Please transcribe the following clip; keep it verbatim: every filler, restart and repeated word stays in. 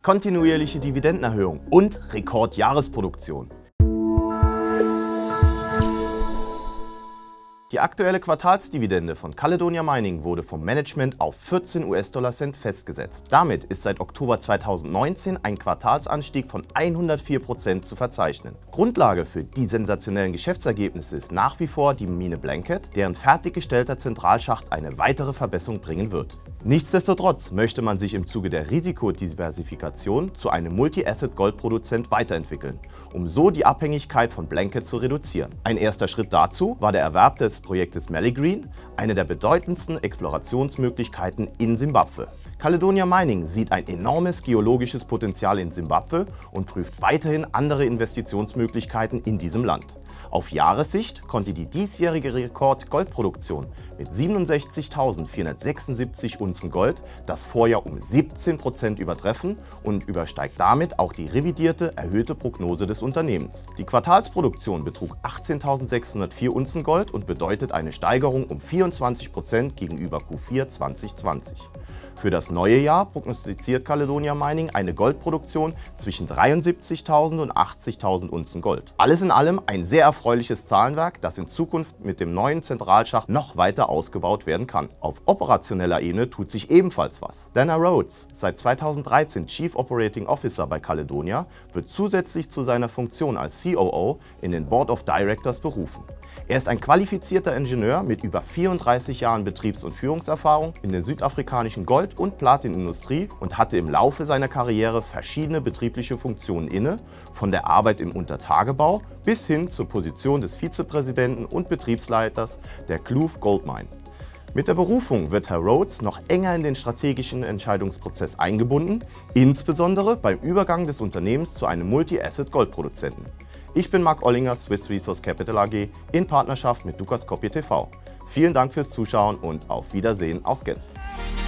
kontinuierliche Dividendenerhöhung und Rekordjahresproduktion. Die aktuelle Quartalsdividende von Caledonia Mining wurde vom Management auf vierzehn US-Dollar-Cent festgesetzt. Damit ist seit Oktober zweitausendneunzehn ein Quartalsanstieg von hundertvier Prozent zu verzeichnen. Grundlage für die sensationellen Geschäftsergebnisse ist nach wie vor die Mine Blanket, deren fertiggestellter Zentralschacht eine weitere Verbesserung bringen wird. Nichtsdestotrotz möchte man sich im Zuge der Risikodiversifikation zu einem Multi-Asset-Goldproduzent weiterentwickeln, um so die Abhängigkeit von Blanket zu reduzieren. Ein erster Schritt dazu war der Erwerb des Projektes Maligreen, eine der bedeutendsten Explorationsmöglichkeiten in Simbabwe. Caledonia Mining sieht ein enormes geologisches Potenzial in Simbabwe und prüft weiterhin andere Investitionsmöglichkeiten in diesem Land. Auf Jahressicht konnte die diesjährige Rekord-Goldproduktion mit siebenundsechzigtausendvierhundertsechsundsiebzig Unzen Gold das Vorjahr um siebzehn Prozent übertreffen und übersteigt damit auch die revidierte, erhöhte Prognose des Unternehmens. Die Quartalsproduktion betrug achtzehntausendsechshundertvier Unzen Gold und bedeutet eine Steigerung um vierundzwanzig Prozent gegenüber Q vier zweitausendzwanzig. Für das neue Jahr prognostiziert Caledonia Mining eine Goldproduktion zwischen dreiundsiebzigtausend und achtzigtausend Unzen Gold. Alles in allem ein sehr erfreuliches Zahlenwerk, das in Zukunft mit dem neuen Zentralschacht noch weiter ausgebaut werden kann. Auf operationeller Ebene tut sich ebenfalls was. Dana Rhodes, seit zweitausenddreizehn Chief Operating Officer bei Caledonia, wird zusätzlich zu seiner Funktion als C O O in den Board of Directors berufen. Er ist ein qualifizierter Ingenieur mit über vierunddreißig Jahren Betriebs- und Führungserfahrung in der südafrikanischen Gold- und Platinindustrie und hatte im Laufe seiner Karriere verschiedene betriebliche Funktionen inne, von der Arbeit im Untertagebau bis hin zur Position des Vizepräsidenten und Betriebsleiters der Kloof Gold Mine. Mit der Berufung wird Herr Rhodes noch enger in den strategischen Entscheidungsprozess eingebunden, insbesondere beim Übergang des Unternehmens zu einem Multi-Asset-Goldproduzenten. Ich bin Marc Ollinger, Swiss Resource Capital A G, in Partnerschaft mit Dukas Kopje T V. Vielen Dank fürs Zuschauen und auf Wiedersehen aus Genf.